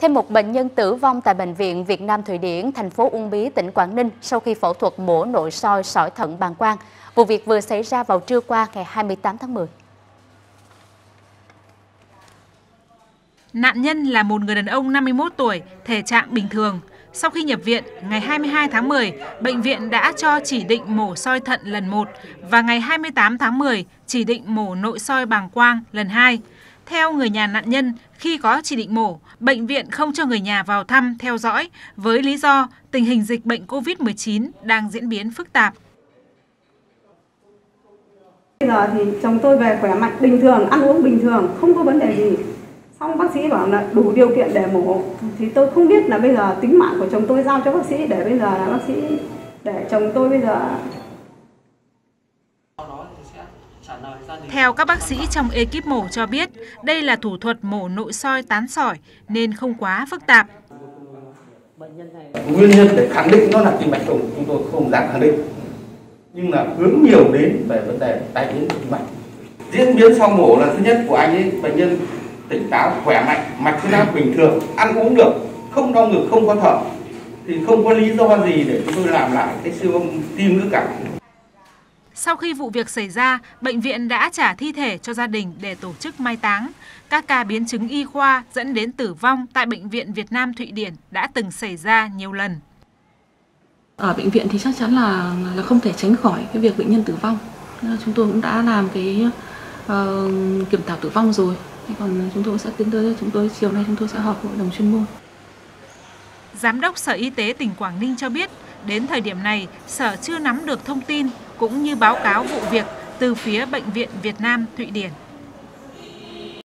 Thêm một bệnh nhân tử vong tại Bệnh viện Việt Nam Thụy Điển, thành phố Uông Bí, tỉnh Quảng Ninh sau khi phẫu thuật mổ nội soi sỏi thận bàng quang. Vụ việc vừa xảy ra vào trưa qua ngày 28 tháng 10. Nạn nhân là một người đàn ông 51 tuổi, thể trạng bình thường. Sau khi nhập viện, ngày 22 tháng 10, bệnh viện đã cho chỉ định mổ soi thận lần 1 và ngày 28 tháng 10 chỉ định mổ nội soi bàng quang lần 2. Theo người nhà nạn nhân, khi có chỉ định mổ, bệnh viện không cho người nhà vào thăm, theo dõi với lý do tình hình dịch bệnh COVID-19 đang diễn biến phức tạp. Bây giờ thì chồng tôi về khỏe mạnh, bình thường, ăn uống bình thường, không có vấn đề gì. Xong bác sĩ bảo là đủ điều kiện để mổ, thì tôi không biết là bây giờ tính mạng của chồng tôi giao cho bác sĩ, để bây giờ là bác sĩ để chồng tôi bây giờ. Theo các bác sĩ trong ekip mổ cho biết, đây là thủ thuật mổ nội soi tán sỏi nên không quá phức tạp. Nguyên nhân để khẳng định nó là tim mạch trùng chúng tôi không dám khẳng định, nhưng là hướng nhiều đến về vấn đề tai biến tim mạch. Diễn biến sau mổ là thứ nhất của anh ấy, bệnh nhân tỉnh táo, khỏe mạnh, mạch huyết áp bình thường, ăn uống được, không đau ngực, không có thở, thì không có lý do gì để chúng tôi làm lại cái siêu âm tim nữa cả. Sau khi vụ việc xảy ra, bệnh viện đã trả thi thể cho gia đình để tổ chức mai táng. Các ca biến chứng y khoa dẫn đến tử vong tại Bệnh viện Việt Nam Thụy Điển đã từng xảy ra nhiều lần. Ở bệnh viện thì chắc chắn là không thể tránh khỏi cái việc bệnh nhân tử vong. Chúng tôi cũng đã làm cái kiểm thảo tử vong rồi. Còn chúng tôi sẽ tiến tới, chiều nay chúng tôi sẽ họp hội đồng chuyên môn. Giám đốc Sở Y tế tỉnh Quảng Ninh cho biết, đến thời điểm này, Sở chưa nắm được thông tin cũng như báo cáo vụ việc từ phía Bệnh viện Việt Nam Thụy Điển.